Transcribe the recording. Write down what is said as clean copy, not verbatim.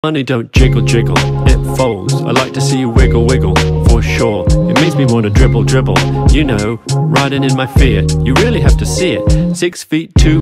Money don't jiggle jiggle, it folds. I like to see you wiggle wiggle, for sure. It makes me want to dribble dribble, you know, riding in my Fiat. You really have to see it. 6 feet 2